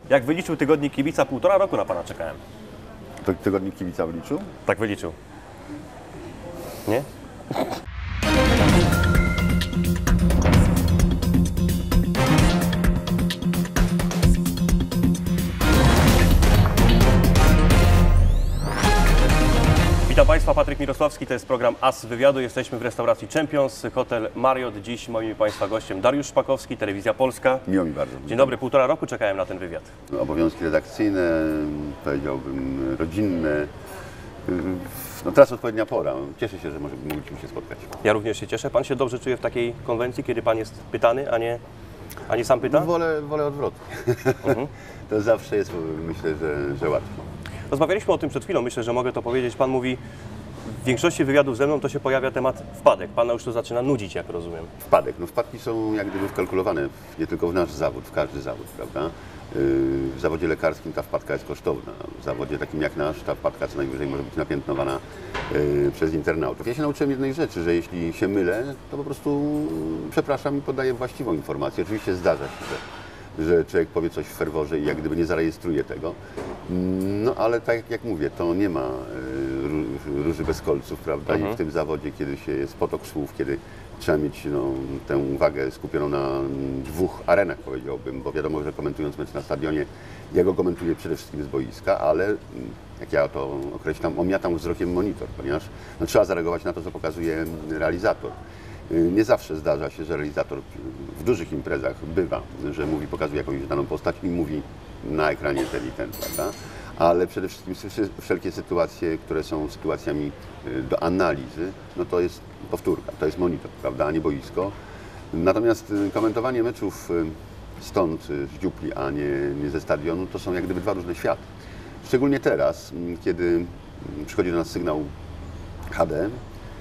Jak wyliczył tygodnik kibica, 1,5 roku na pana czekałem. To tygodnik kibica wyliczył? Tak wyliczył. Nie? Witam Państwa, Patryk Mirosławski, to jest program As Wywiadu. Jesteśmy w restauracji Champions, hotel Marriott. Dziś moim Państwa gościem Dariusz Szpakowski, Telewizja Polska. Miło mi bardzo. Dzień dobry, 1,5 roku czekałem na ten wywiad. Obowiązki redakcyjne, powiedziałbym rodzinne. No teraz odpowiednia pora. Cieszę się, że mogliśmy się spotkać. Ja również się cieszę. Pan się dobrze czuje w takiej konwencji, kiedy Pan jest pytany, a nie sam pyta? Wolę odwrotnie. To zawsze jest, myślę, że łatwiej. Rozmawialiśmy o tym przed chwilą, myślę, że mogę to powiedzieć. Pan mówi, w większości wywiadów ze mną to się pojawia temat wpadek. Pana już to zaczyna nudzić, jak rozumiem. Wpadek. No wpadki są jak gdyby wkalkulowane nie tylko w nasz zawód, w każdy zawód, prawda? W zawodzie lekarskim ta wpadka jest kosztowna. W zawodzie takim jak nasz ta wpadka co najwyżej może być napiętnowana przez internautów. Ja się nauczyłem jednej rzeczy, że jeśli się mylę, to po prostu przepraszam i podaję właściwą informację. Oczywiście zdarza się, że człowiek powie coś w ferworze i jak gdyby nie zarejestruje tego. No ale tak jak mówię, to nie ma róży bez kolców, prawda? I w tym zawodzie, kiedy się jest potok słów, kiedy trzeba mieć tę uwagę skupioną na dwóch arenach, powiedziałbym, bo wiadomo, że komentując mecz na stadionie, ja go komentuję przede wszystkim z boiska, ale jak ja to określam, omiatam wzrokiem monitor, ponieważ trzeba zareagować na to, co pokazuje realizator. Nie zawsze zdarza się, że realizator w dużych imprezach bywa, że pokazuje jakąś daną postać i mówi na ekranie ten i ten, prawda? Ale przede wszystkim wszelkie sytuacje, które są sytuacjami do analizy, no to jest powtórka, to jest monitor, prawda, a nie boisko. Natomiast komentowanie meczów stąd, z dziupli, a nie ze stadionu, to są jak gdyby dwa różne światy. Szczególnie teraz, kiedy przychodzi do nas sygnał HD,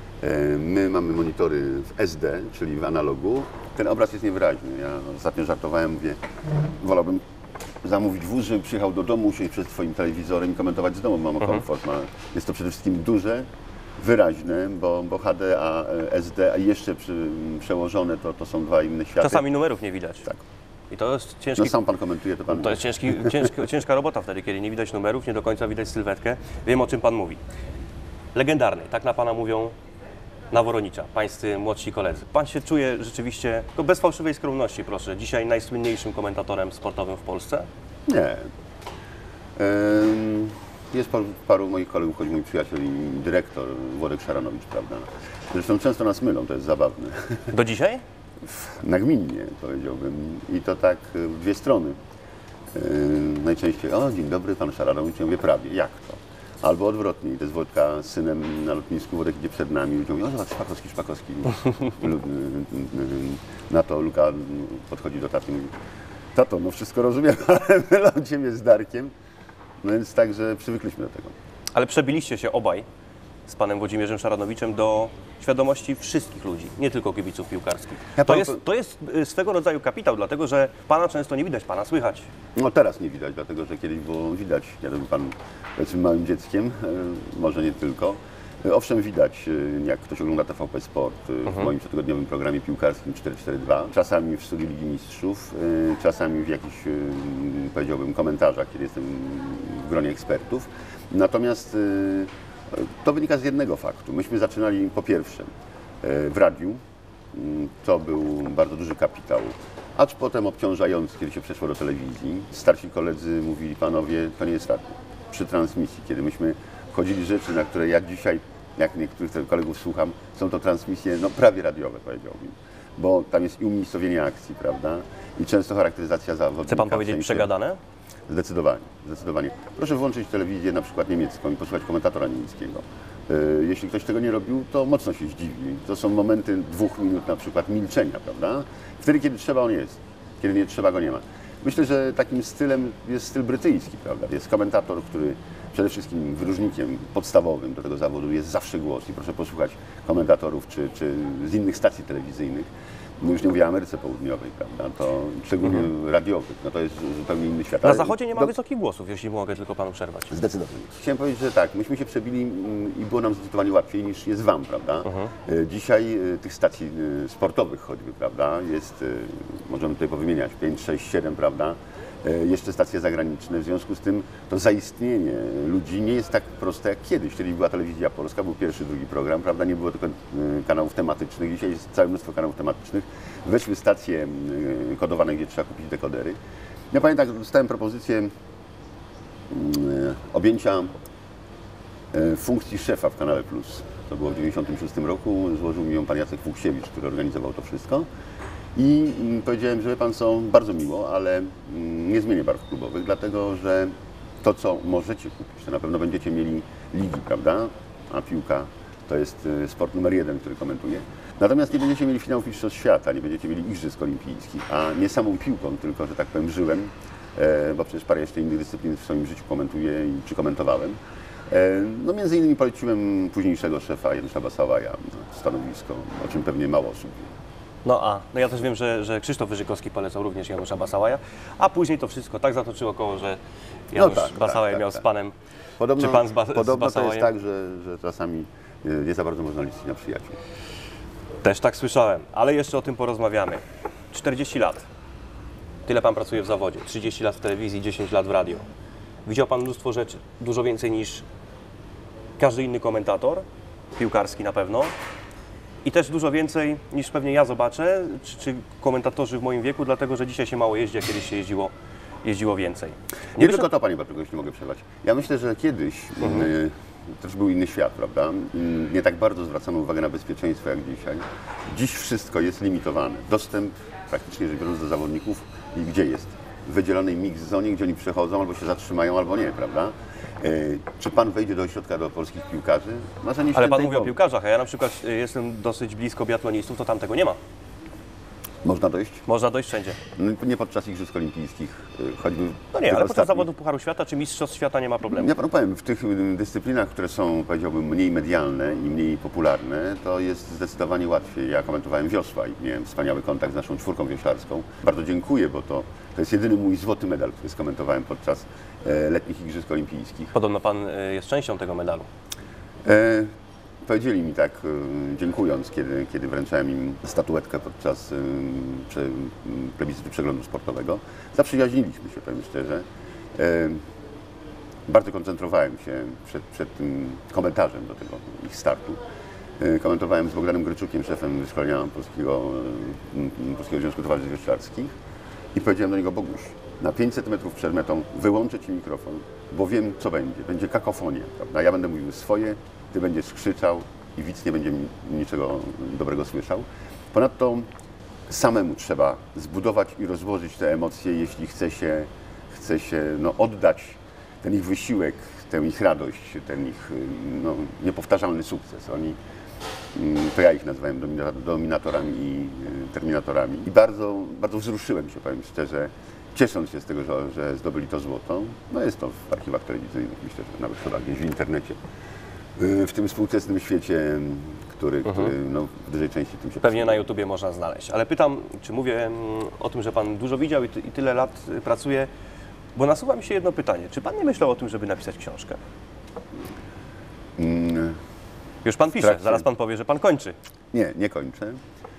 my mamy monitory w SD, czyli w analogu. Ten obraz jest niewyraźny. Ja ostatnio żartowałem, mówię, wolałbym zamówić wóz, żeby przyjechał do domu, usiąść przed swoim telewizorem i komentować z domu. Mam komfort. Jest to przede wszystkim duże, wyraźne, bo HD, a SD, a jeszcze przełożone, to są dwa inne światy. Czasami numerów nie widać. Tak. I to jest ciężki... No sam pan komentuje, to pan... To jest ciężka robota wtedy, kiedy nie widać numerów, nie do końca widać sylwetkę. Wiem, o czym Pan mówi. Legendarny, tak na Pana mówią Naworonicza, pańscy młodsi koledzy. Pan się czuje rzeczywiście, to bez fałszywej skromności proszę, dzisiaj najsłynniejszym komentatorem sportowym w Polsce? Nie. Jest paru moich kolegów, choć mój przyjaciel i dyrektor Włodek Szaranowicz, prawda? Zresztą często nas mylą, to jest zabawne. Do dzisiaj? Nagminnie, powiedziałbym. I to tak w dwie strony. Najczęściej, o dzień dobry, pan Szaranowicz, ja mówię prawie, jak to? Albo odwrotnie, to jest Włodka z synem na lotnisku, Włodek idzie przed nami i mówią, o zobacz, Szpakowski. Na to Luka podchodzi do taty i mówi, tato, no wszystko rozumiem, ale mylą ciebie z Darkiem. No więc także przywykliśmy do tego. Ale przebiliście się obaj z panem Włodzimierzem Szaranowiczem do świadomości wszystkich ludzi, nie tylko kibiców piłkarskich. To jest swego rodzaju kapitał, dlatego że pana często nie widać, pana słychać. No teraz nie widać, dlatego że kiedyś było widać. Ja był pan powiedzmy małym dzieckiem, może nie tylko. Owszem, widać, jak ktoś ogląda TVP Sport w moim cotygodniowym programie piłkarskim 442, czasami w studiu Ligi Mistrzów, czasami w jakichś, powiedziałbym, komentarzach, kiedy jestem w gronie ekspertów. Natomiast to wynika z jednego faktu. Myśmy zaczynali po pierwsze w radiu, to był bardzo duży kapitał, acz potem obciążający, kiedy się przeszło do telewizji. Starsi koledzy mówili, panowie, to nie jest radio. Przy transmisji, kiedy myśmy wchodzili rzeczy, na które jak dzisiaj, jak niektórych kolegów słucham, są to transmisje prawie radiowe, powiedziałbym. Bo tam jest i umiejscowienie akcji, prawda? I często charakteryzacja zawodnika. Chce pan powiedzieć przegadane? Zdecydowanie. Proszę włączyć telewizję na przykład niemiecką i posłuchać komentatora niemieckiego. Jeśli ktoś tego nie robił, to mocno się zdziwi. To są momenty 2 minut na przykład milczenia, prawda? Wtedy, kiedy trzeba, on jest. Kiedy nie trzeba, go nie ma. Myślę, że takim stylem jest styl brytyjski, prawda? Jest komentator, który przede wszystkim wyróżnikiem podstawowym do tego zawodu jest zawsze głos. I proszę posłuchać komentatorów czy z innych stacji telewizyjnych. No już nie mówię o Ameryce Południowej, prawda? To szczególnie radiowych, no to jest zupełnie inny świat. Na Zachodzie nie ma wysokich głosów, jeśli mogę tylko panu przerwać. Zdecydowanie. Chciałem powiedzieć, że tak, myśmy się przebili i było nam zdecydowanie łatwiej niż jest wam, prawda? Dzisiaj tych stacji sportowych choćby, prawda? Jest, możemy tutaj powymieniać 5, 6, 7, prawda? jeszcze stacje zagraniczne. W związku z tym to zaistnienie ludzi nie jest tak proste jak kiedyś. Kiedyś była telewizja polska, był pierwszy, drugi program, prawda? Nie było tylko kanałów tematycznych. Dzisiaj jest całe mnóstwo kanałów tematycznych. Weszły stacje kodowane, gdzie trzeba kupić dekodery. Ja pamiętam, dostałem propozycję objęcia funkcji szefa w Kanale Plus. To było w 1996 roku. Złożył mi ją pan Jacek Fuksiewicz, który organizował to wszystko. I powiedziałem, że wie pan co, bardzo miło, ale nie zmienię barw klubowych, dlatego że to, co możecie kupić, to na pewno będziecie mieli ligi, prawda? A piłka to jest sport numer 1, który komentuję. Natomiast nie będziecie mieli finałów Mistrzostw Świata, nie będziecie mieli Igrzysk Olimpijskich, a nie samą piłką, tylko, że tak powiem, żyłem, bo przecież parę jeszcze innych dyscyplin w swoim życiu komentuję czy komentowałem. No między innymi poleciłem późniejszego szefa Janusza Basałaja stanowisko, o czym pewnie mało osób wie. No ja też wiem, że Krzysztof Wyżykowski polecał również Janusza Basałaja, a później to wszystko tak zatoczyło koło, że Janusz Basałaj miał z panem, czy pan z Podobno to Basałajem? jest tak, że czasami nie za bardzo można liczyć na przyjaciół. Też tak słyszałem, ale jeszcze o tym porozmawiamy. 40 lat. Tyle pan pracuje w zawodzie. 30 lat w telewizji, 10 lat w radio. Widział pan mnóstwo rzeczy, dużo więcej niż każdy inny komentator, piłkarski na pewno. I też dużo więcej niż pewnie ja zobaczę, czy komentatorzy w moim wieku, dlatego że dzisiaj się mało jeździ, a kiedyś się jeździło więcej. Nie tylko to, panie Bartku, jeśli mogę przerwać. Ja myślę, że kiedyś też był inny świat, prawda? Nie tak bardzo zwracano uwagę na bezpieczeństwo jak dzisiaj. Dziś wszystko jest limitowane. Dostęp praktycznie rzecz biorąc do zawodników i gdzie jest? W wydzielonej mix zonie, gdzie oni przechodzą, albo się zatrzymają, albo nie, prawda? Czy pan wejdzie do ośrodka do polskich piłkarzy? Ale pan mówi o piłkarzach, a ja na przykład jestem dosyć blisko biatlonistów, to tam tego nie ma. Można dojść? Można dojść wszędzie. No, nie podczas Igrzysk Olimpijskich, choćby. No nie, ale podczas zawodów Pucharu Świata czy Mistrzostw Świata nie ma problemu. Ja panu powiem, w tych dyscyplinach, które są, powiedziałbym, mniej medialne i mniej popularne, to jest zdecydowanie łatwiej. Ja komentowałem wiosła i miałem wspaniały kontakt z naszą czwórką wioślarską. Bardzo dziękuję, bo to jest jedyny mój złoty medal, który skomentowałem podczas letnich Igrzysk Olimpijskich. Podobno pan jest częścią tego medalu. Powiedzieli mi tak, dziękując, kiedy wręczałem im statuetkę podczas plebiscytu przeglądu sportowego. Zaprzyjaźniliśmy się, powiem szczerze. Bardzo koncentrowałem się przed tym komentarzem do tego ich startu. Komentowałem z Bogdanem Gryczukiem, szefem wyszkolenia Polskiego Związku Towarzystw Wioślarskich i powiedziałem do niego: Boguś, na 500 metrów przed metą wyłączę ci mikrofon, bo wiem, co będzie. Będzie kakofonia, prawda? Ja będę mówił swoje, ty będziesz krzyczał i widz nie będzie niczego dobrego słyszał. Ponadto samemu trzeba zbudować i rozłożyć te emocje, jeśli chce się oddać ten ich wysiłek, tę ich radość, ten ich niepowtarzalny sukces. To ja ich nazywałem dominatorami i terminatorami. I bardzo, bardzo wzruszyłem się, powiem szczerze, ciesząc się z tego, że zdobyli to złoto. No jest to w archiwach telewizyjnych, myślę, że nawet chyba gdzieś w internecie. W tym współczesnym świecie, który w dużej części tym się Pewnie na YouTubie można znaleźć. Ale pytam, czy mówię o tym, że pan dużo widział i tyle lat pracuje, bo nasuwa mi się jedno pytanie. Czy pan nie myślał o tym, żeby napisać książkę? Już pan pisze, zaraz pan powie, że pan kończy. Nie kończę.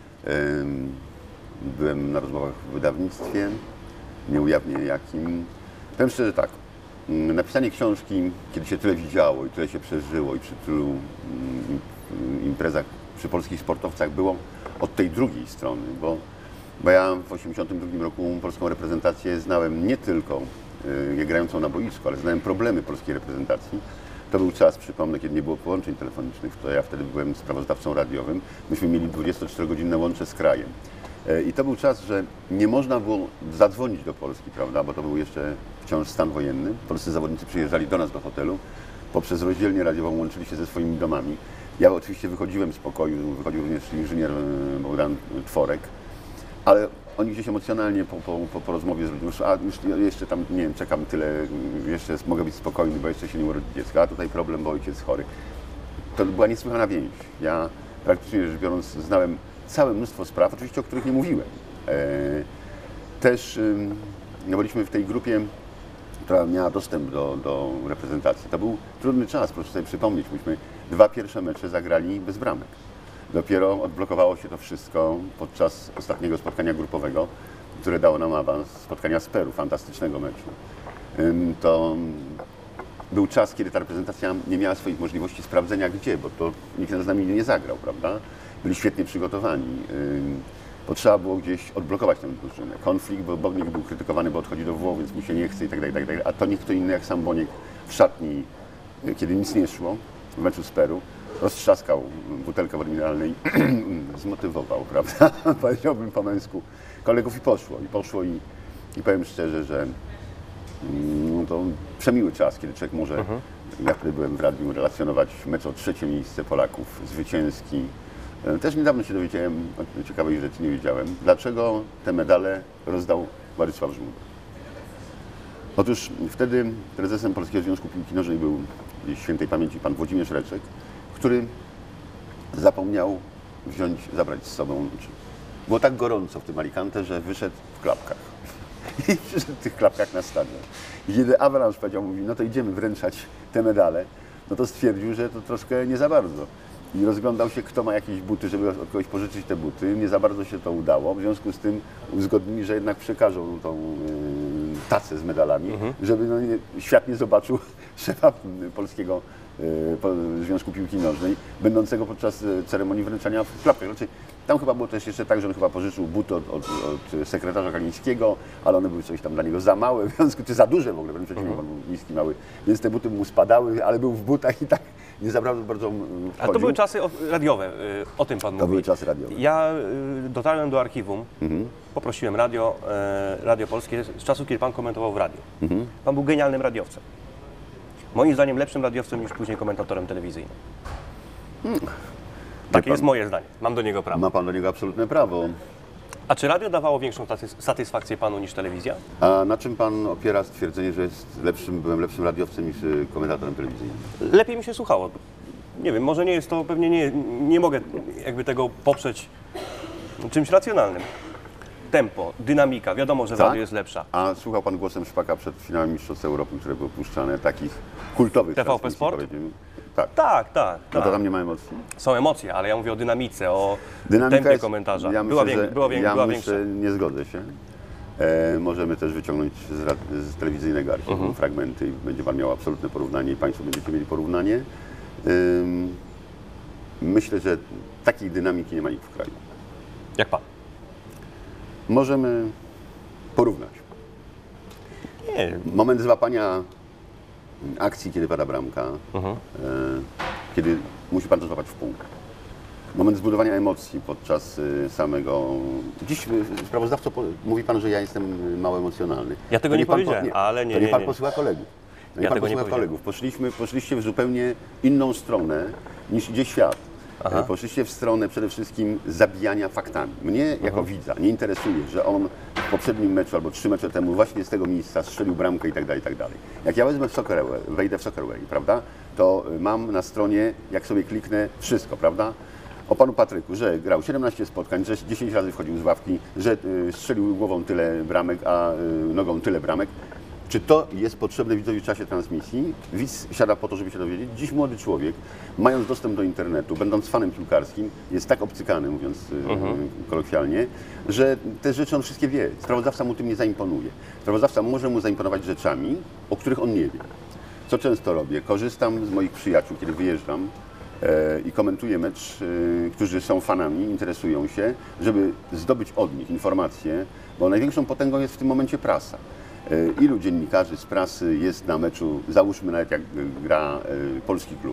Byłem na rozmowach w wydawnictwie, nie ujawnię jakim. Powiem szczerze tak, napisanie książki, kiedy się tyle widziało i tyle się przeżyło i przy tylu imprezach przy polskich sportowcach było od tej drugiej strony, bo ja w 1982 roku polską reprezentację znałem nie tylko grającą na boisku, ale znałem problemy polskiej reprezentacji. To był czas, przypomnę, kiedy nie było połączeń telefonicznych, to ja wtedy byłem sprawozdawcą radiowym. Myśmy mieli 24-godzinne łącze z krajem. I to był czas, że nie można było zadzwonić do Polski, prawda, bo to był jeszcze wciąż stan wojenny. Polscy zawodnicy przyjeżdżali do nas do hotelu, poprzez rozdzielnię radiową łączyli się ze swoimi domami. Ja oczywiście wychodziłem z pokoju, wychodził również inżynier Bogdan Tworek, ale oni gdzieś emocjonalnie po rozmowie z ludźmi, już jeszcze tam, nie wiem, czekam tyle, jeszcze mogę być spokojny, bo jeszcze się nie urodzi dziecko, a tutaj problem, bo ojciec chory. To była niesłychana więź. Ja praktycznie rzecz biorąc znałem całe mnóstwo spraw, oczywiście o których nie mówiłem. Też byliśmy w tej grupie, która miała dostęp do reprezentacji. To był trudny czas, proszę sobie przypomnieć, myśmy 2 pierwsze mecze zagrali bez bramek. Dopiero odblokowało się to wszystko podczas ostatniego spotkania grupowego, które dało nam awans, spotkania z Peru, fantastycznego meczu, to był czas, kiedy ta reprezentacja nie miała swoich możliwości sprawdzenia gdzie, bo to nikt z nami nie zagrał, prawda? Byli świetnie przygotowani. Potrzeba było gdzieś odblokować tę drużynę. Konflikt, bo Boniek był krytykowany, bo odchodzi do Włoch, więc mu się nie chce i tak dalej, a to nie kto inny jak sam Boniek w szatni, kiedy nic nie szło, w meczu z Peru, roztrzaskał butelkę wody mineralnej, zmotywował, prawda? Powiedziałbym po męsku kolegów i poszło i powiem szczerze, że no to przemiły czas, kiedy człowiek może, ja wtedy byłem w radiu, relacjonować mecz o 3. miejsce Polaków, zwycięski. Też niedawno się dowiedziałem, o ciekawej rzeczy nie wiedziałem, dlaczego te medale rozdał Władysław Żmuda. Otóż wtedy prezesem Polskiego Związku Piłki Nożnej był świętej pamięci pan Włodzimierz Reczek, który zapomniał zabrać z sobą, było tak gorąco w tym Alicante, że wyszedł w klapkach. I przyszedł w tych klapkach na stadion. I kiedy Avalanche powiedział, mówi, no to idziemy wręczać te medale, no to stwierdził, że to troszkę nie za bardzo. I rozglądał się, kto ma jakieś buty, żeby od kogoś pożyczyć te buty. Nie za bardzo się to udało. W związku z tym uzgodnili, że jednak przekażą tą tacę z medalami, żeby świat nie zobaczył szefa Polskiego Związku Piłki Nożnej, będącego podczas ceremonii wręczania w klapkach. Znaczy, tam chyba było też jeszcze tak, że on chyba pożyczył buty od sekretarza Kalińskiego, ale one były coś tam dla niego za małe, w związku czy za duże w ogóle, wręcz przeciwnie, on był niski, mały, więc te buty mu spadały, ale był w butach i tak nie za bardzo wchodził. A to były czasy radiowe, o tym pan mówi. To były czasy radiowe. Ja dotarłem do archiwum, poprosiłem Radio Polskie z czasów, kiedy pan komentował w radiu. Pan był genialnym radiowcem. Moim zdaniem lepszym radiowcem niż później komentatorem telewizyjnym. Takie jest moje zdanie. Mam do niego prawo. Ma pan do niego absolutne prawo. A czy radio dawało większą satysfakcję panu niż telewizja? A na czym pan opiera stwierdzenie, że byłem lepszym radiowcem niż komentatorem telewizyjnym? Lepiej mi się słuchało. Nie wiem, może nie jest to, pewnie nie mogę jakby tego poprzeć czymś racjonalnym. Tempo, dynamika, wiadomo, że w radiu jest lepsza. A słuchał pan głosem Szpaka przed finałem Mistrzostw Europy, które były puszczane, takich kultowych TVP transmisji, Sport? powiedzmy. Tak. Tak. No to tam nie ma emocji? Są emocje, ale ja mówię o dynamice, o Dynamika tempie jest, komentarza. Ja była myślę, większa. myślę, nie zgodzę się. Możemy też wyciągnąć z telewizyjnego archiwum fragmenty i będzie pan miał absolutne porównanie i państwo będziecie mieli porównanie. Myślę, że takiej dynamiki nie ma nikt w kraju. Jak pan? Możemy porównać. Nie. Moment złapania akcji, kiedy pada bramka, kiedy musi pan to złapać w pół. Moment zbudowania emocji podczas samego... Dziś sprawozdawco mówi pan, że ja jestem mało emocjonalny. Ja tego nie powiedziałem, ale nie. To nie pan posłucha kolegów. Ja tego nie powiedziałem. Poszliście w zupełnie inną stronę niż idzie świat. Poszliście w stronę przede wszystkim zabijania faktami. Mnie jako widza nie interesuje, że on w poprzednim meczu albo 3 mecze temu właśnie z tego miejsca strzelił bramkę i tak dalej, i tak dalej. Jak ja wejdę w Soccerway, prawda, to mam na stronie, jak sobie kliknę, wszystko, prawda? O panu Patryku, że grał 17 spotkań, że 10 razy wchodził z ławki, że strzelił głową tyle bramek, a nogą tyle bramek. Czy to jest potrzebne widzowi w czasie transmisji? Widz siada po to, żeby się dowiedzieć. Dziś młody człowiek, mając dostęp do internetu, będąc fanem piłkarskim, jest tak obcykany, mówiąc kolokwialnie, że te rzeczy on wszystkie wie. Sprawozdawca mu tym nie zaimponuje. Sprawozdawca może mu zaimponować rzeczami, o których on nie wie. Co często robię? Korzystam z moich przyjaciół, kiedy wyjeżdżam i komentuję mecz, którzy są fanami, interesują się, żeby zdobyć od nich informacje, bo największą potęgą jest w tym momencie prasa. Ilu dziennikarzy z prasy jest na meczu, załóżmy nawet jak gra polski klub,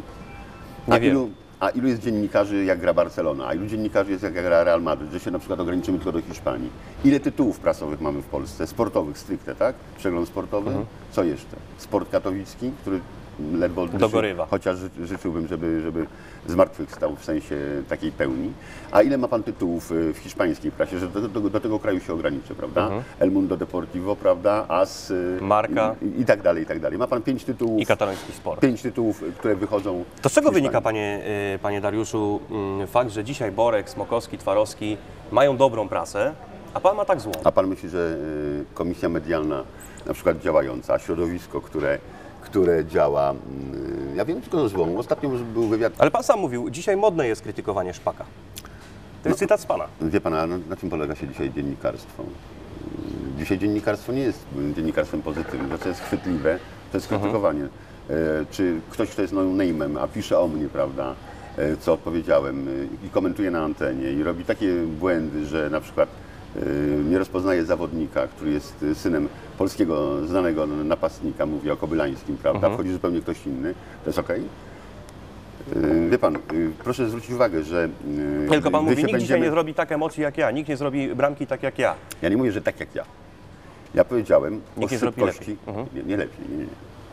a ilu jest dziennikarzy jak gra Barcelona, a ilu dziennikarzy jest jak gra Real Madryt, że się na przykład ograniczymy tylko do Hiszpanii. Ile tytułów prasowych mamy w Polsce, sportowych stricte, tak? Przegląd sportowy, co jeszcze? Sport katowicki, który ledwo dogorywa. Chociaż życzyłbym, żeby zmartwychwstał w sensie takiej pełni. A ile ma pan tytułów w hiszpańskiej prasie, że do tego kraju się ograniczy, prawda? El Mundo Deportivo, prawda? AS, Marca i tak dalej, i tak dalej. Ma pan 5 tytułów. I kataloński sport. 5 tytułów, które wychodzą. To z czego wynika, panie Dariuszu, fakt, że dzisiaj Borek, Smokowski, Twarowski mają dobrą prasę, a pan ma tak złą? A pan myśli, że komisja medialna, na przykład działająca, środowisko, które działa, ja wiem tylko złą. Ostatnio był wywiad... Ale pan sam mówił, dzisiaj modne jest krytykowanie Szpaka. To jest cytat z pana. Wie pan, na czym polega się dzisiaj dziennikarstwo? Dzisiaj dziennikarstwo nie jest dziennikarstwem pozytywnym. To, co jest chwytliwe, to jest krytykowanie. Czy ktoś, kto jest no-name'em, a pisze o mnie, prawda, co odpowiedziałem i komentuje na antenie i robi takie błędy, że na przykład nie rozpoznaje zawodnika, który jest synem polskiego znanego napastnika, mówię o Kobylańskim, prawda, wchodzi zupełnie ktoś inny, to jest okej? Wie pan, proszę zwrócić uwagę, że... Tylko pan gdy mówi, się nikt dzisiaj nie zrobi tak emocji jak ja, nikt nie zrobi bramki tak jak ja. Ja nie mówię, że tak jak ja. Ja powiedziałem Nikt o nie zrobi szybkości... Nie lepiej, nie.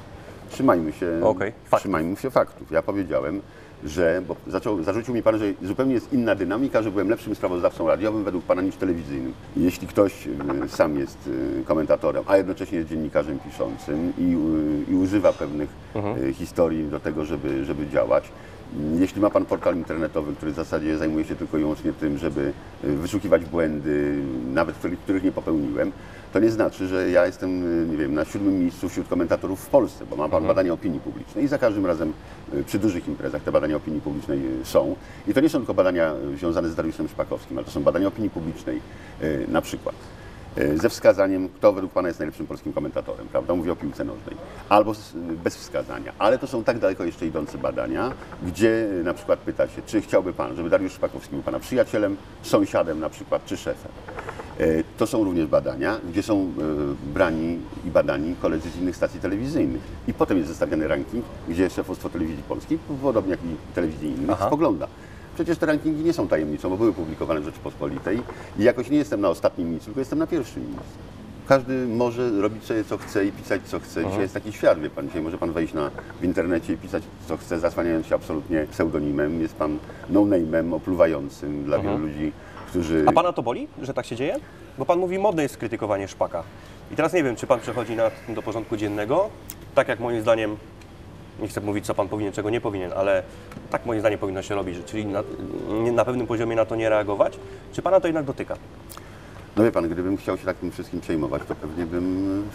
Trzymajmy się faktów. Ja powiedziałem, że, bo zarzucił mi pan, że zupełnie jest inna dynamika, że byłem lepszym sprawozdawcą radiowym według pana niż telewizyjnym. I jeśli ktoś sam jest komentatorem, a jednocześnie jest dziennikarzem piszącym i używa pewnych historii do tego, żeby działać, jeśli ma pan portal internetowy, który w zasadzie zajmuje się tylko i wyłącznie tym, żeby wyszukiwać błędy, nawet których nie popełniłem, to nie znaczy, że ja jestem, nie wiem, na 7. miejscu wśród komentatorów w Polsce, bo ma pan badania opinii publicznej i za każdym razem przy dużych imprezach te badania opinii publicznej są. I to nie są tylko badania związane z Dariuszem Szpakowskim, ale to są badania opinii publicznej na przykład ze wskazaniem, kto według pana jest najlepszym polskim komentatorem, prawda? Mówię o piłce nożnej. Albo bez wskazania. Ale to są tak daleko jeszcze idące badania, gdzie na przykład pyta się, czy chciałby pan, żeby Dariusz Szpakowski był pana przyjacielem, sąsiadem na przykład, czy szefem. To są również badania, gdzie są brani i badani koledzy z innych stacji telewizyjnych. I potem jest zestawiany ranking, gdzie szefostwo Telewizji Polskiej, podobnie jak i telewizji innych, spogląda. Przecież te rankingi nie są tajemnicą, bo były publikowane w Rzeczypospolitej i jakoś nie jestem na ostatnim miejscu, tylko jestem na pierwszym miejscu. Każdy może robić sobie co chce i pisać co chce. Dzisiaj jest taki świat, wie pan. Dzisiaj może pan wejść w internecie i pisać co chce, zasłaniając się absolutnie pseudonimem. Jest pan no-name'em, opluwającym dla wielu ludzi, którzy... A pana to boli, że tak się dzieje? Bo pan mówi, modne jest krytykowanie Szpaka. I teraz nie wiem, czy pan przechodzi do porządku dziennego, tak jak moim zdaniem, nie chcę mówić, co pan powinien, czego nie powinien, ale tak moim zdaniem powinno się robić, czyli na pewnym poziomie na to nie reagować. Czy pana to jednak dotyka? No wie pan, gdybym chciał się tak tym wszystkim przejmować, to pewnie bym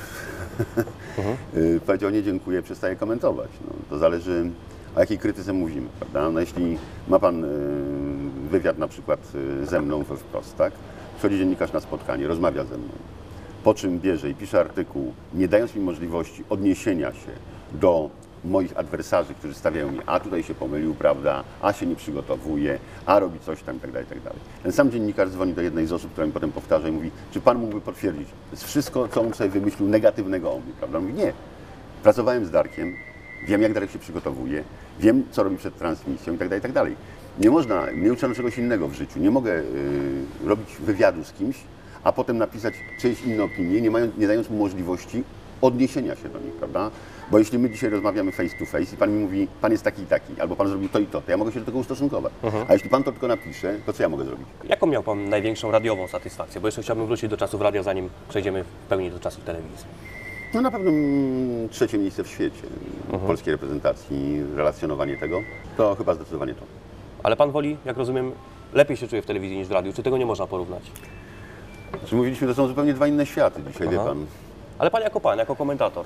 powiedział nie dziękuję, przestaję komentować. No, to zależy, o jakiej krytyce mówimy, prawda? No, jeśli ma pan wywiad na przykład ze mną we wprost, tak? Przychodzi dziennikarz na spotkanie, rozmawia ze mną, po czym bierze i pisze artykuł, nie dając mi możliwości odniesienia się do moich adwersarzy, którzy stawiają mnie, a tutaj się pomylił, prawda, a się nie przygotowuje, a robi coś tam itd., itd. Ten sam dziennikarz dzwoni do jednej z osób, która mi potem powtarza i mówi, czy pan mógłby potwierdzić wszystko, co on sobie wymyślił negatywnego o mnie, prawda? Mówi, nie. Pracowałem z Darkiem, wiem, jak Darek się przygotowuje, wiem, co robi przed transmisją itd., itd. Nie uczę czegoś innego w życiu. Nie mogę robić wywiadu z kimś, a potem napisać czyjeś inne opinie, nie dając mu możliwości odniesienia się do nich, prawda? Bo jeśli my dzisiaj rozmawiamy face to face i pan mi mówi, pan jest taki i taki, albo pan zrobił to i to ja mogę się do tego ustosunkować. A jeśli pan to tylko napisze, to co ja mogę zrobić? Jaką miał pan największą radiową satysfakcję? Bo jeszcze chciałbym wrócić do czasów radia, zanim przejdziemy w pełni do czasów telewizji. No na pewno trzecie miejsce w świecie polskiej reprezentacji, relacjonowanie tego, to chyba zdecydowanie to. Ale pan woli, jak rozumiem, lepiej się czuje w telewizji niż w radiu. Czy tego nie można porównać? Znaczy mówiliśmy, to są zupełnie dwa inne światy dzisiaj, wie pan. Ale pan, jako komentator,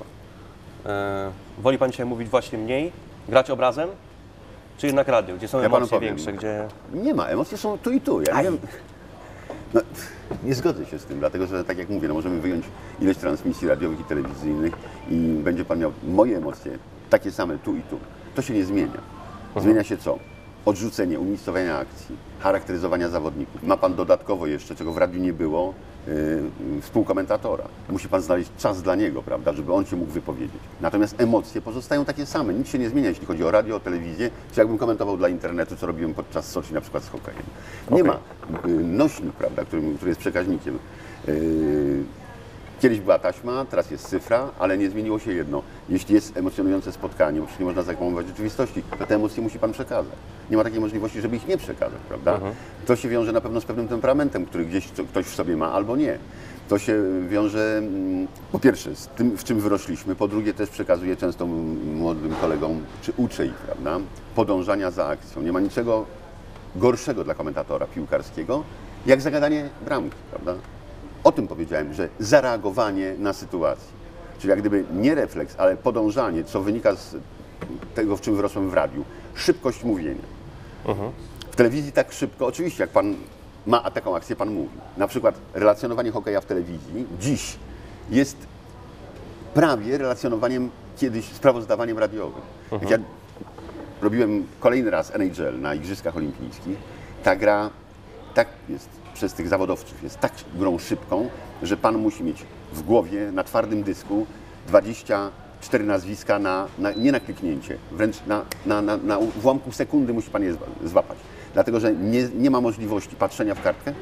woli pan dzisiaj mówić właśnie mniej, grać obrazem, czy jednak radio, gdzie są emocje większe, gdzie... Nie ma, emocje są tu i tu. Ja nie wiem. No, nie zgodzę się z tym, dlatego że tak jak mówię, no, możemy wyjąć ileś transmisji radiowych i telewizyjnych i będzie pan miał moje emocje takie same tu i tu. To się nie zmienia. Zmienia się co? Odrzucenie, umiejscowienia akcji, charakteryzowania zawodników. Ma pan dodatkowo jeszcze, czego w radiu nie było, współkomentatora. Musi pan znaleźć czas dla niego, prawda, żeby on się mógł wypowiedzieć. Natomiast emocje pozostają takie same. Nic się nie zmienia, jeśli chodzi o radio, o telewizję, czy jakbym komentował dla internetu, co robiłem podczas Soczi na przykład z hokejem. Nie ma nośnik, prawda, który jest przekaźnikiem. Kiedyś była taśma, teraz jest cyfra, ale nie zmieniło się jedno. Jeśli jest emocjonujące spotkanie, bo przecież nie można zakłamować rzeczywistości, to te emocje musi pan przekazać. Nie ma takiej możliwości, żeby ich nie przekazać, prawda? To się wiąże na pewno z pewnym temperamentem, który gdzieś ktoś w sobie ma albo nie. To się wiąże po pierwsze z tym, w czym wyrośliśmy, po drugie też przekazuje często młodym kolegom, czy uczę ich, prawda? Podążania za akcją. Nie ma niczego gorszego dla komentatora piłkarskiego, jak zagadanie bramki, prawda? O tym powiedziałem, że zareagowanie na sytuację. Czyli jak gdyby nie refleks, ale podążanie, co wynika z tego, w czym wyrosłem w radiu. Szybkość mówienia. W telewizji tak szybko, oczywiście jak pan ma taką akcję, pan mówi. Na przykład relacjonowanie hokeja w telewizji dziś jest prawie relacjonowaniem kiedyś sprawozdawaniem radiowym. Jak ja robiłem kolejny raz NHL na Igrzyskach Olimpijskich, ta gra tak jest przez tych zawodowców, jest tak grą szybką, że pan musi mieć w głowie na twardym dysku 24 nazwiska nie na kliknięcie, wręcz na ułamku sekundy musi pan je złapać. Dlatego, że nie ma możliwości patrzenia w kartkę,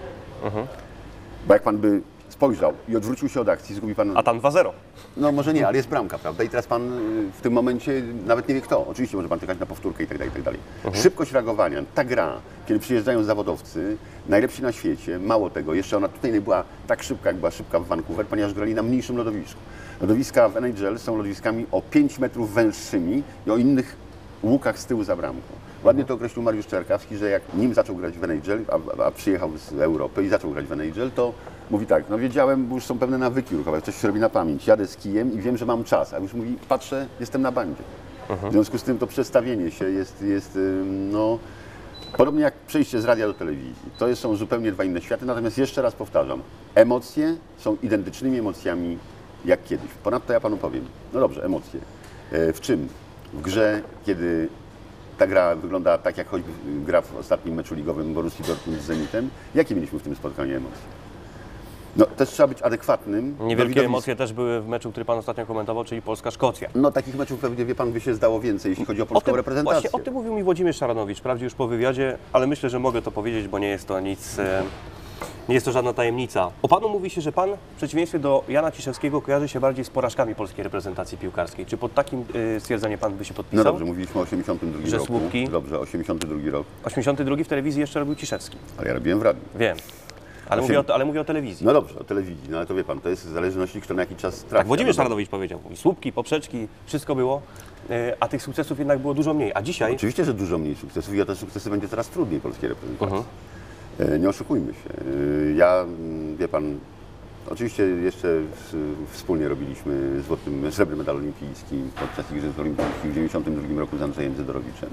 bo jak pan by spojrzał i odwrócił się od akcji, zgubi pan... A tam 2-0. No może nie, ale jest bramka, prawda? I teraz pan w tym momencie nawet nie wie kto. Oczywiście może pan czekać na powtórkę i tak dalej, i tak dalej. Szybkość reagowania, ta gra, kiedy przyjeżdżają zawodowcy, najlepsi na świecie, mało tego, jeszcze ona tutaj nie była tak szybka, jak była szybka w Vancouver, ponieważ grali na mniejszym lodowisku. Lodowiska w NHL są lodowiskami o 5 metrów węższymi i o innych łukach z tyłu za bramką. Ładnie to określił Mariusz Czerkawski, że jak nim zaczął grać w NHL, a przyjechał z Europy i zaczął grać w NHL, to mówi tak, no wiedziałem, bo już są pewne nawyki ruchowe, coś się robi na pamięć, jadę z kijem i wiem, że mam czas, a już mówi, patrzę, jestem na bandzie. W związku z tym to przestawienie się jest no, podobnie jak przejście z radia do telewizji. To są zupełnie dwa inne światy, natomiast jeszcze raz powtarzam, emocje są identycznymi emocjami jak kiedyś. Ponadto ja panu powiem, no dobrze, emocje. W czym? W grze, kiedy ta gra wygląda tak, jak choćby gra w ostatnim meczu ligowym Borussii Dortmund z Zenitem. Jakie mieliśmy w tym spotkaniu emocje? No też trzeba być adekwatnym. Niewielkie emocje też były w meczu, który pan ostatnio komentował, czyli Polska-Szkocja. No takich meczów pewnie, wie pan, by się zdało więcej, jeśli chodzi o polską reprezentację. Właśnie o tym mówił mi Włodzimierz Szaranowicz, wprawdzie już po wywiadzie, ale myślę, że mogę to powiedzieć, bo nie jest to nic, nie jest to żadna tajemnica. O panu mówi się, że pan w przeciwieństwie do Jana Ciszewskiego kojarzy się bardziej z porażkami polskiej reprezentacji piłkarskiej. Czy pod takim stwierdzeniem pan by się podpisał? No dobrze, mówiliśmy o 82 Że roku. słupki? Dobrze, 82 rok. 82 w telewizji jeszcze robił Ciszewski. Ale ja robiłem w radiu. Wiem. Ale mówię o telewizji. No dobrze, o telewizji, no ale to wie pan, to jest w zależności, kto na jaki czas trafi. Tak, Włodzimierz Szaranowicz powiedział. I słupki, poprzeczki, wszystko było, a tych sukcesów jednak było dużo mniej. A dzisiaj... Oczywiście, że dużo mniej sukcesów i o te sukcesy będzie coraz trudniej polskiej reprezentacji. Nie oszukujmy się. Ja, wie pan, oczywiście jeszcze wspólnie robiliśmy srebrny medal olimpijski podczas Igrzysk Olimpijskich w 1992 roku z Andrzejem Zydorowiczem.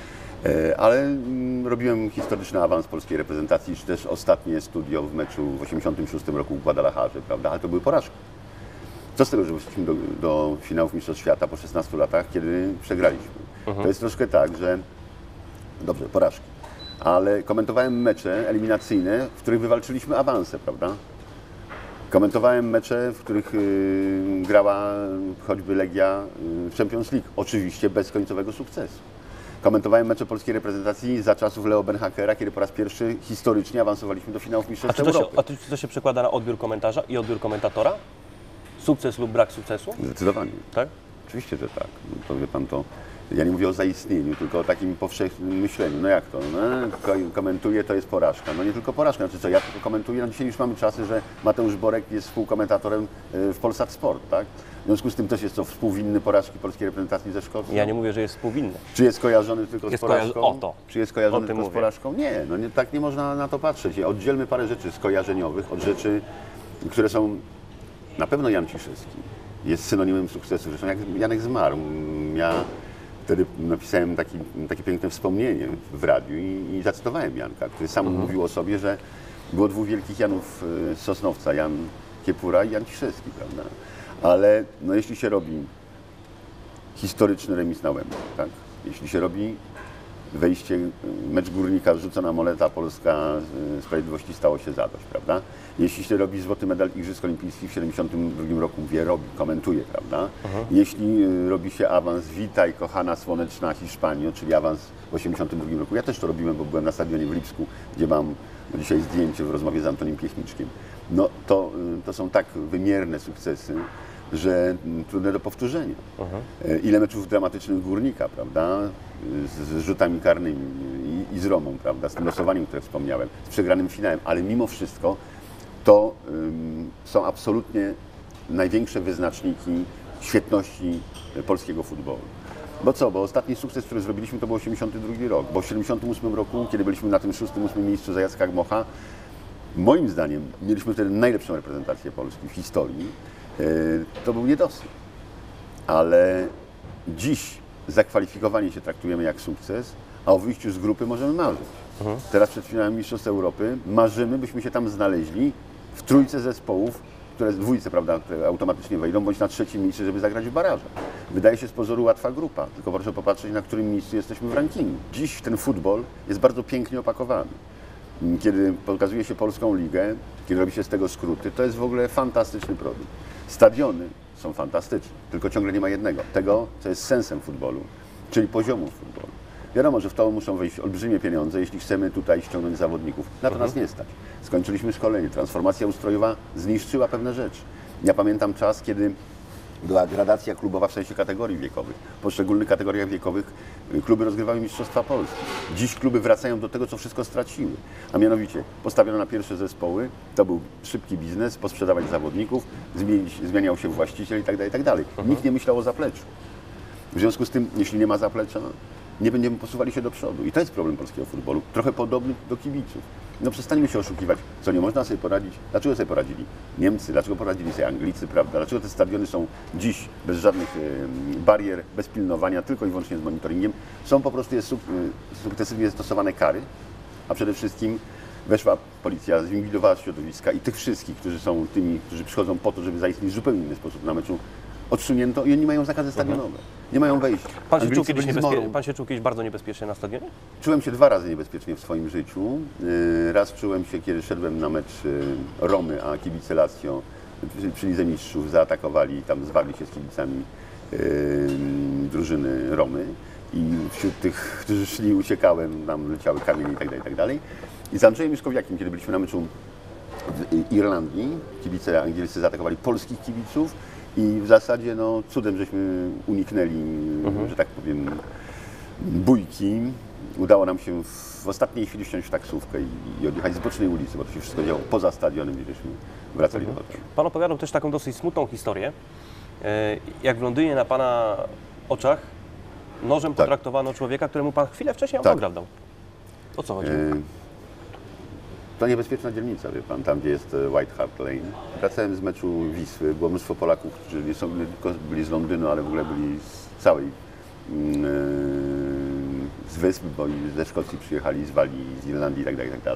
Ale robiłem historyczny awans polskiej reprezentacji, czy też ostatnie studio w meczu w 1986 roku w Guadalajarze, prawda? Ale to były porażki. Co z tego, że wyszliśmy do finałów Mistrzostw Świata po 16 latach, kiedy przegraliśmy? To jest troszkę tak, że dobrze, porażki, ale komentowałem mecze eliminacyjne, w których wywalczyliśmy awanse, prawda? Komentowałem mecze, w których grała choćby Legia w Champions League, oczywiście bez końcowego sukcesu. Komentowałem mecze polskiej reprezentacji za czasów Leo Benhakera, kiedy po raz pierwszy historycznie awansowaliśmy do finałów Mistrzostw Europy. A czy to się przekłada na odbiór komentarza i odbiór komentatora? Sukces lub brak sukcesu? Zdecydowanie. Tak? Oczywiście, że tak. No to wie pan, to ja nie mówię o zaistnieniu, tylko o takim powszechnym myśleniu. No jak to? No, komentuję, to jest porażka. No nie tylko porażka, znaczy co, ja tylko komentuję. No dzisiaj już mamy czasy, że Mateusz Borek jest współkomentatorem w Polsat Sport, tak? W związku z tym też jest to współwinny porażki polskiej reprezentacji ze Szkocji. Ja nie mówię, że jest współwinny. Czy jest kojarzony tylko z porażką? O to. Czy jest kojarzony tylko z mówię. porażką? Nie, no nie, tak nie można na to patrzeć. Oddzielmy parę rzeczy skojarzeniowych od rzeczy, które są... Na pewno Jan Ciszewski jest synonimem sukcesu. Zresztą jak Janek zmarł, ja wtedy napisałem takie piękne wspomnienie w radiu i zacytowałem Janka, który sam mówił o sobie, że było dwóch wielkich Janów z Sosnowca, Jan Kiepura i Jan Ciszewski, prawda? Ale no, jeśli się robi historyczny remis na Łębie, tak? Jeśli się robi wejście, mecz Górnika, rzucona moneta, Polska Sprawiedliwości stało się zadość, prawda? Jeśli się robi złoty medal Igrzysk Olimpijskich w 1972 roku, komentuje, prawda? Jeśli robi się awans, witaj kochana słoneczna Hiszpanio, czyli awans w 1982 roku. Ja też to robiłem, bo byłem na stadionie w Lipsku, gdzie mam dzisiaj zdjęcie w rozmowie z Antonim Piechniczkiem. No to są tak wymierne sukcesy, że trudne do powtórzenia. Ile meczów dramatycznych Górnika, prawda? Z rzutami karnymi i z Romą, prawda? Z tym losowaniem, które wspomniałem, z przegranym finałem, ale mimo wszystko to są absolutnie największe wyznaczniki świetności polskiego futbolu. Bo co? Bo ostatni sukces, który zrobiliśmy, to był 1982 rok, bo w 1978 roku, kiedy byliśmy na tym 6-8 miejscu za Jacka Gmocha, moim zdaniem mieliśmy wtedy najlepszą reprezentację Polski w historii. To był niedosyt. Ale dziś zakwalifikowanie się traktujemy jak sukces, a o wyjściu z grupy możemy marzyć. Teraz przed finałem Mistrzostw Europy marzymy, byśmy się tam znaleźli w trójce zespołów, które w dwójce, prawda, które automatycznie wejdą, bądź na trzecim miejscu, żeby zagrać w barażach. Wydaje się z pozoru łatwa grupa, tylko proszę popatrzeć, na którym miejscu jesteśmy w rankingu. Dziś ten futbol jest bardzo pięknie opakowany. Kiedy pokazuje się Polską Ligę, kiedy robi się z tego skróty, to jest w ogóle fantastyczny produkt. Stadiony są fantastyczne, tylko ciągle nie ma jednego. Tego, co jest sensem futbolu, czyli poziomu futbolu. Wiadomo, że w to muszą wejść olbrzymie pieniądze, jeśli chcemy tutaj ściągnąć zawodników. Na to nas nie stać. Skończyliśmy szkolenie, transformacja ustrojowa zniszczyła pewne rzeczy. Ja pamiętam czas, kiedy była gradacja klubowa w sensie kategorii wiekowych. W poszczególnych kategoriach wiekowych kluby rozgrywały Mistrzostwa Polski. Dziś kluby wracają do tego, co wszystko straciły. A mianowicie postawiono na pierwsze zespoły, to był szybki biznes, posprzedawać zawodników, zmieniał się właściciel itd. Nikt nie myślał o zapleczu. W związku z tym, jeśli nie ma zaplecza, nie będziemy posuwali się do przodu. I to jest problem polskiego futbolu. Trochę podobny do kibiców. No przestańmy się oszukiwać, co nie można sobie poradzić. Dlaczego sobie poradzili Niemcy, dlaczego poradzili sobie Anglicy, prawda? Dlaczego te stadiony są dziś bez żadnych barier, bez pilnowania, tylko i wyłącznie z monitoringiem. Są po prostu sukcesywnie stosowane kary, a przede wszystkim weszła policja, zwinwilowała środowiska i tych wszystkich, którzy są tymi, którzy przychodzą po to, żeby zaistnieć w zupełnie inny sposób na meczu, odsunięto i oni mają zakazy stadionowe. Nie mają wejścia. Pan się czuł kiedyś bardzo niebezpiecznie na stadionie? Czułem się 2 razy niebezpiecznie w swoim życiu. Raz czułem się, kiedy szedłem na mecz Romy, a kibice Lazio przy Lidze Mistrzów zaatakowali, tam zwarli się z kibicami drużyny Romy. I wśród tych, którzy szli, uciekałem, tam leciały kamienie itd. I z Andrzejem Juszkowiakiem, kiedy byliśmy na meczu w Irlandii, kibice angielscy zaatakowali polskich kibiców. I w zasadzie no, cudem żeśmy uniknęli, że tak powiem, bójki. Udało nam się w ostatniej chwili wsiąść w taksówkę i odjechać z bocznej ulicy, bo to się wszystko działo poza stadionem, gdzie żeśmy wracali do hotelu. Pan opowiadał też taką dosyć smutną historię, jak w Londynie na Pana oczach nożem potraktowano człowieka, któremu Pan chwilę wcześniej autograf dał. O co chodzi? To niebezpieczna dzielnica, wie pan, tam gdzie jest White Hart Lane. Wracałem z meczu Wisły, było mnóstwo Polaków, którzy nie tylko byli z Londynu, ale w ogóle byli z całej, z wysp, bo i ze Szkocji przyjechali, z Walii, z Irlandii itd.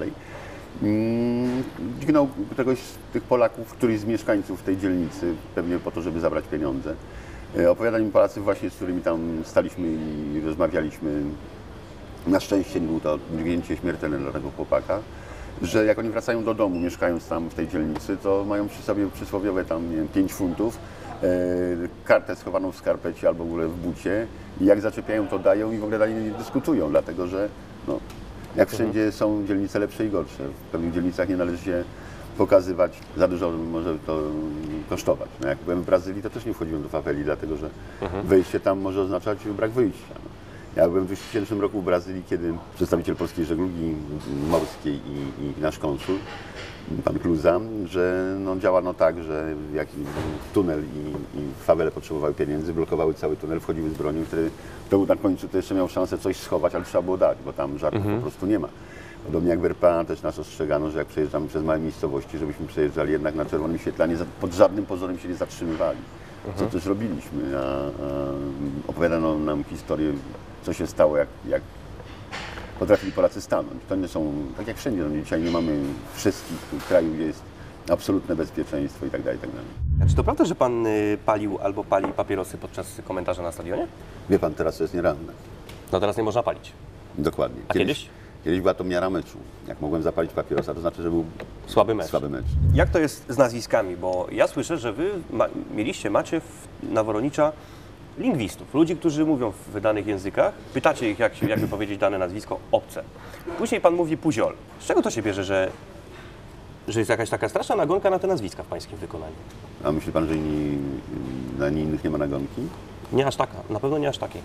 Dźgnął któregoś z tych Polaków, któryś z mieszkańców tej dzielnicy, pewnie po to, żeby zabrać pieniądze. Opowiadali mi Polacy właśnie, z którymi tam staliśmy i rozmawialiśmy. Na szczęście nie było to dźgnięcie śmiertelne dla tego chłopaka, że jak oni wracają do domu, mieszkając tam w tej dzielnicy, to mają przy sobie przysłowiowe tam, nie wiem, 5 funtów, kartę schowaną w skarpecie albo w ogóle w bucie i jak zaczepiają, to dają i w ogóle dalej nie dyskutują, dlatego że no, jak wszędzie są dzielnice lepsze i gorsze. W pewnych dzielnicach nie należy się pokazywać, za dużo może to kosztować. No, jak byłem w Brazylii, to też nie wchodziłem do faweli, dlatego że wejście tam może oznaczać brak wyjścia. No. Ja byłem w 2000 roku w Brazylii, kiedy przedstawiciel Polskiej Żeglugi Morskiej i nasz konsul, pan Kluza, że no, działano tak, że jak tunel i fawele potrzebowały pieniędzy, blokowały cały tunel, wchodziły z bronią, który to na końcu to jeszcze miał szansę coś schować, ale trzeba było dać, bo tam żartów po prostu nie ma. Podobnie jak w RPA też nas ostrzegano, że jak przejeżdżamy przez małe miejscowości, żebyśmy przejeżdżali jednak na czerwonym świetle, pod żadnym pozorem się nie zatrzymywali. Co też robiliśmy, opowiadano nam historię, co się stało, jak potrafili Polacy stanąć. To nie są, tak jak wszędzie, no dzisiaj nie mamy wszystkich, w kraju jest absolutne bezpieczeństwo itd. Czy to prawda, że Pan palił albo pali papierosy podczas komentarza na stadionie? Wie pan, teraz to jest nieranne. No teraz nie można palić. Dokładnie. A kiedyś? Kiedyś była to miara meczu. Jak mogłem zapalić papierosa, to znaczy, że był Słaby mecz. Jak to jest z nazwiskami? Bo ja słyszę, że Wy macie na Woronicza lingwistów, ludzi, którzy mówią w wydanych językach. Pytacie ich, jakby powiedzieć dane nazwisko obce. Później Pan mówi Puziol. Z czego to się bierze, że jest jakaś taka straszna nagonka na te nazwiska w Pańskim wykonaniu? A myśli Pan, że na innych nie ma nagonki? Nie aż taka, na pewno nie aż takiej.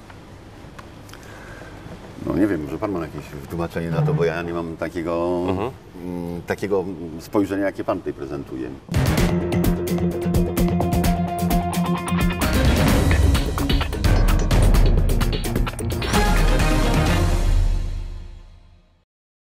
No nie wiem, może Pan ma jakieś wytłumaczenie na to, bo ja nie mam takiego spojrzenia, jakie Pan tutaj prezentuje.